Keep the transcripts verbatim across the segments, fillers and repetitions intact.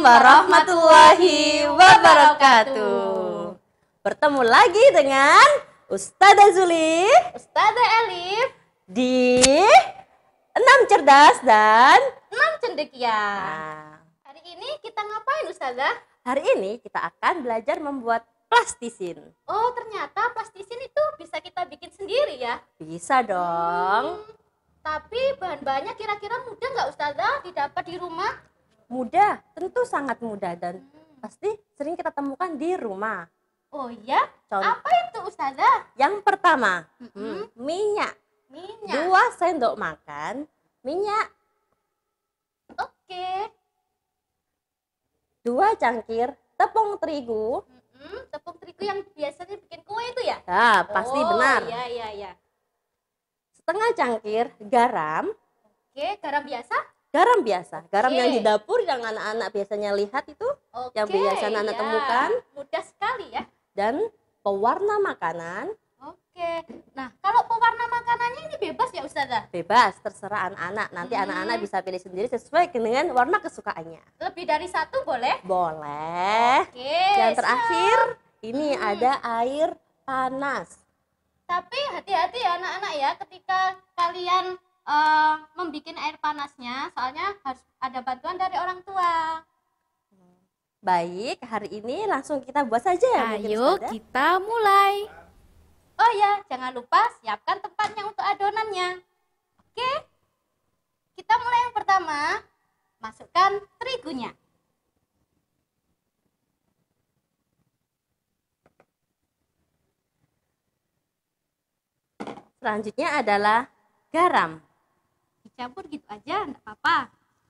warahmatullahi wabarakatuh. Bertemu lagi dengan Ustazah Zuli, Ustazah Elif di Enam Cerdas dan Enam Cendekia. nah, Hari ini kita ngapain, Ustazah? hari ini kita akan belajar membuat plastisin. Oh, ternyata plastisin itu bisa kita bikin sendiri ya? Bisa dong. Hmm, tapi bahan-bahannya kira-kira mudah nggak, Ustazah, didapat di rumah? Mudah, tentu sangat mudah dan Hmm. pasti sering kita temukan di rumah. Oh iya? Contoh Apa itu, Ustazah? yang pertama, Mm-mm. hmm, minyak. Minyak. Dua sendok makan minyak. Oke. Dua cangkir tepung terigu. Mm-mm, tepung terigu yang biasanya bikin kue itu ya? Nah, pasti oh, benar. Iya, iya, iya. Setengah cangkir garam. Oke, garam biasa? Garam biasa, garam Oke. yang di dapur yang anak-anak biasanya lihat itu, Oke, yang biasa anak ya. temukan. Mudah sekali ya. Dan pewarna makanan. Oke. Nah, kalau pewarna makanannya ini bebas ya, Ustazah? Bebas, terserah anak-anak. Nanti Hmm. anak-anak bisa pilih sendiri sesuai dengan warna kesukaannya. Lebih dari satu boleh? Boleh. Oke. Yang siap. terakhir, ini Hmm. ada air panas. Tapi hati-hati ya anak-anak ya, ketika kalian uh, membuat air panasnya, soalnya harus ada bantuan dari orang tua. Baik, hari ini langsung kita buat saja ya. mungkin, Ayo Ustazah? kita mulai. Oh ya, jangan lupa siapkan tempatnya untuk adonannya. Oke. Kita mulai yang pertama. Masukkan terigunya. Selanjutnya adalah garam. Dicampur gitu aja, enggak apa-apa.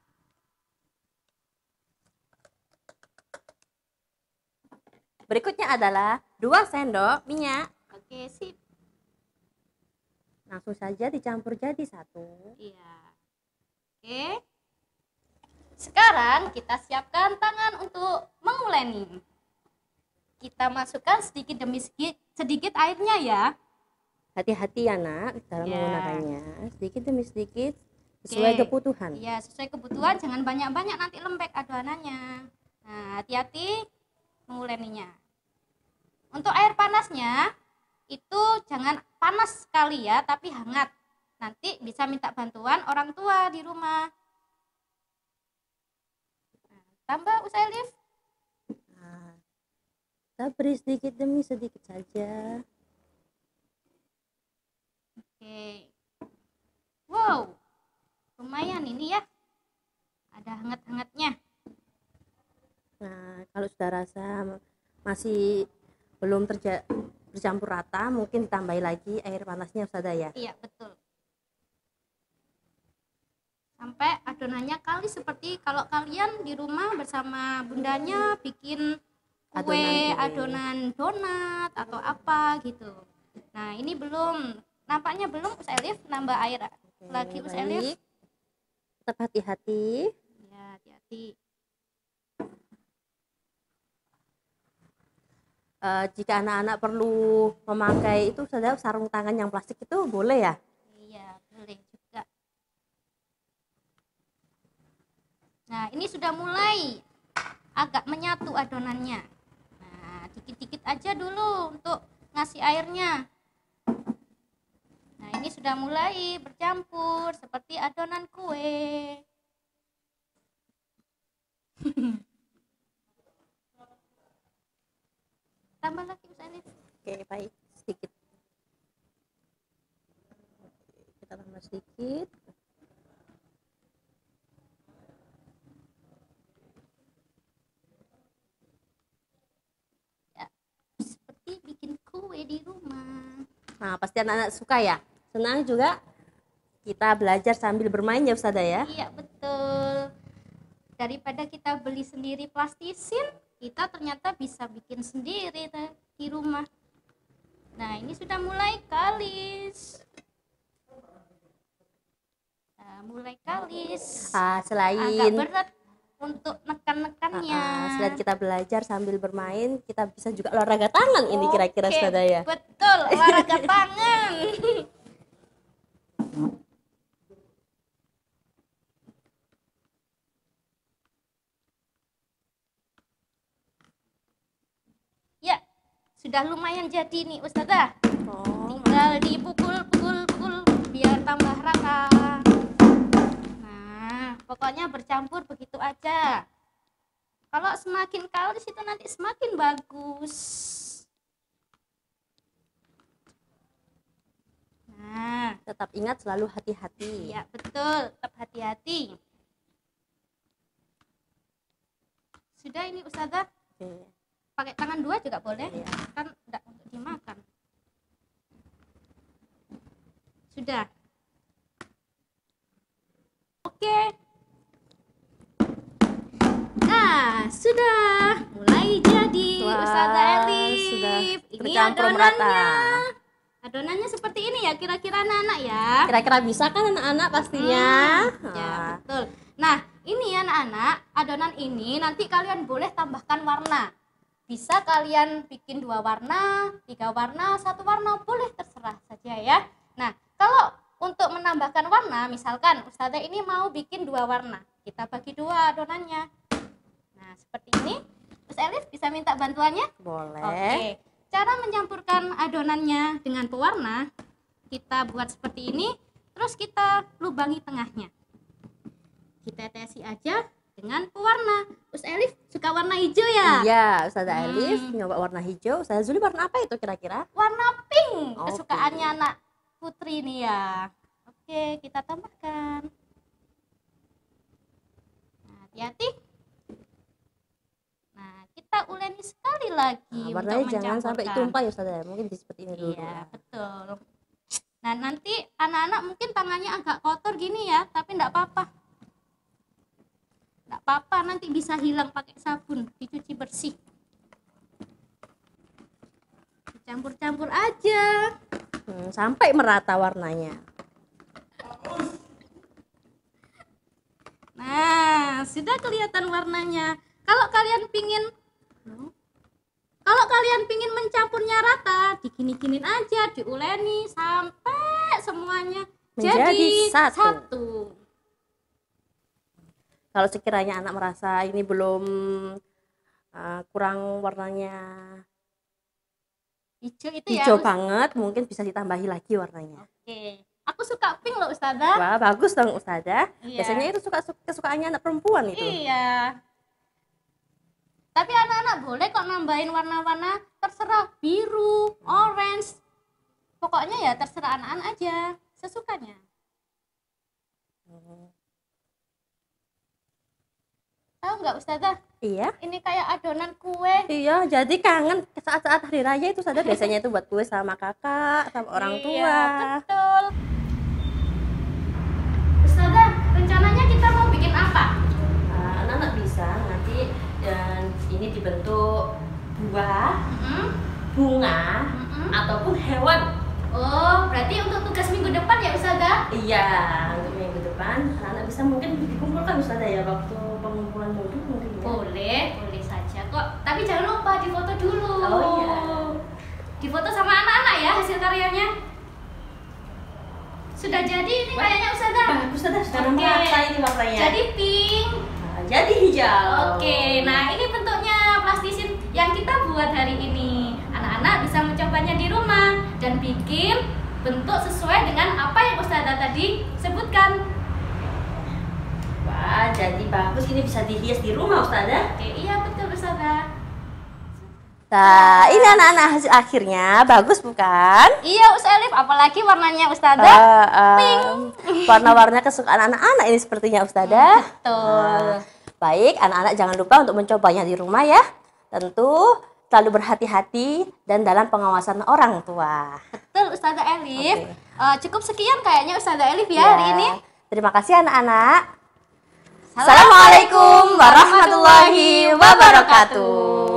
Berikutnya adalah dua sendok minyak. Oke, sip. Langsung saja dicampur jadi satu. Iya. Oke. Sekarang kita siapkan tangan untuk menguleni. Kita masukkan sedikit demi sedikit, sedikit airnya ya. Hati-hati ya nak dalam Ya. menggunakannya. Sedikit demi sedikit sesuai Oke. kebutuhan. Iya, sesuai kebutuhan, jangan banyak-banyak nanti lembek adonannya. Nah, hati-hati menguleninya. Untuk air panasnya itu jangan panas sekali ya, tapi hangat. Nanti bisa minta bantuan orang tua di rumah. Nah, tambah Ustazah Elif. Nah, kita beri sedikit demi sedikit saja. Oke. Wow. Lumayan ini ya. Ada hangat-hangatnya. Nah, kalau sudah rasa masih belum terja bercampur rata, mungkin ditambahi lagi air panasnya, Ustazah ya. Iya, betul. Sampai adonannya kali seperti kalau kalian di rumah bersama bundanya bikin kue, Adonan kue. adonan donat atau apa gitu. Nah, ini belum, nampaknya belum. Ustazah Elif nambah air Oke, lagi, Ustazah Elif. baik. Tetap hati-hati. Ya, hati-hati. Eh, jika anak-anak perlu memakai itu, Ustazah, sarung tangan yang plastik itu boleh ya? Iya, boleh juga. Nah, ini sudah mulai agak menyatu adonannya. Nah, dikit-dikit aja dulu untuk ngasih airnya. Nah, ini sudah mulai bercampur seperti adonan kue. Tambah lagi, Ustazah Elif. Oke, baik. Sedikit. Oke, kita tambah sedikit. Seperti bikin kue di rumah. Nah, pasti anak-anak suka ya. Senang juga kita belajar sambil bermain ya, Ustazah ya. Iya, betul. Daripada kita beli sendiri plastisin, kita ternyata bisa bikin sendiri teh, di rumah. Nah, ini sudah mulai kalis. Nah, mulai kalis. Ah, Agak selain berat untuk nekan-nekannya. ah, selain kita belajar sambil bermain, kita bisa juga olahraga tangan ini kira-kira, Oke, Ustazah ya. betul, olahraga tangan. sudah lumayan jadi nih Ustazah. Oh. Tinggal dipukul-pukul-pukul biar tambah rata. Nah, pokoknya bercampur begitu aja. Kalau semakin kalis itu nanti semakin bagus. Nah, Tetap ingat selalu hati-hati. iya betul, tetap hati-hati. Sudah ini Ustazah, Oke. pakai tangan dua juga boleh, Iya. kan enggak untuk dimakan. Sudah. Oke. Nah, sudah mulai jadi Wah, Ustazah Elif. sudah Ini bercampur adonannya. merata. Adonannya seperti ini ya kira-kira anak-anak ya. Kira-kira bisa kan anak-anak pastinya? Hmm, ya Ah. betul. Nah ini ya anak-anak, adonan ini nanti kalian boleh tambahkan warna. Bisa kalian bikin dua warna, tiga warna, satu warna, boleh terserah saja ya. Nah kalau untuk menambahkan warna, misalkan Ustazah ini mau bikin dua warna, kita bagi dua adonannya. Nah seperti ini. Terus Elif bisa minta bantuannya? Boleh. Oke, cara mencampurkan adonannya dengan pewarna, kita buat seperti ini, terus kita lubangi tengahnya. Kita tesi aja dengan pewarna. Terus Elif suka warna hijau ya? Iya, Ustazah Hmm. Elif nyoba warna hijau. Ustazah Zuli warna apa itu kira-kira? Warna pink, Oke. kesukaannya anak putri nih ya. Oke, kita tambahkan. Nah, hati-hati. Nah, kita uleni sekali lagi Nah, warnanya untuk jangan sampai mencampurkan. tumpah ya Ustazah. Mungkin di seperti ini dulu. Iya, betul. Nah, nanti anak-anak mungkin tangannya agak kotor gini ya, tapi enggak apa-apa. Enggak apa-apa, nanti bisa hilang pakai sabun, dicuci bersih. Dicampur-campur aja. Hmm, sampai merata warnanya. Nah, sudah kelihatan warnanya. Kalau kalian pingin Kalau kalian pingin mencampurnya rata, digini-ginin aja, diuleni sampai semuanya Menjadi jadi satu. satu. Kalau sekiranya anak merasa ini belum uh, kurang warnanya Hijau itu hijau ya. banget, mungkin bisa ditambahi lagi warnanya. Oke. Aku suka pink loh Ustazah. Wah, bagus dong Ustazah. Iya. Biasanya itu suka kesukaannya anak perempuan itu. Iya. Tapi anak-anak boleh kok nambahin warna-warna, terserah biru, orange. Pokoknya ya terserah anak-anak aja, sesukanya. Tahu nggak Ustazah? Iya. Ini kayak adonan kue. Iya, jadi kangen saat-saat hari raya itu Ustazah biasanya itu buat kue sama kakak, sama orang tua. Iya, betul. Ustazah, rencananya kita mau bikin apa? Uh, anak-anak bisa nanti dan ini dibentuk buah, Mm-mm. bunga, Mm-mm. ataupun hewan. Oh, berarti untuk tugas minggu depan ya Ustazah? Iya, untuk minggu depan anak-anak bisa mungkin dikumpulkan Ustazah ya waktu pengumpulan mudik mungkin ya. Boleh, boleh saja kok. Tapi jangan lupa difoto dulu. Oh iya. Difoto sama anak-anak ya hasil karyanya. Sudah jadi ini Wah. kayaknya Ustazah. Bagus Ustazah, sudah Oke. merata ini warnanya. Jadi pink. Nah, jadi hijau. Oke, nah ini bentuknya plastisin yang kita buat hari ini. Anak-anak bisa mencobanya di rumah dan bikin bentuk sesuai dengan apa yang Ustazah tadi sebutkan. Wah, jadi bagus ini bisa dihias di rumah Ustazah. Oke, iya betul Ustazah. Nah, ini anak-anak hasil akhirnya bagus bukan? Iya Ustaz Elif, apalagi warnanya Ustazah. Uh, um, warna-warna kesukaan anak-anak ini sepertinya Ustazah. Betul. Nah, baik, anak-anak jangan lupa untuk mencobanya di rumah ya. Tentu selalu berhati-hati dan dalam pengawasan orang tua. Betul Ustazah Elif. Oke. Eh, cukup sekian kayaknya Ustazah Elif ya, Ya, hari ini. terima kasih anak-anak. Assalamualaikum warahmatullahi wabarakatuh.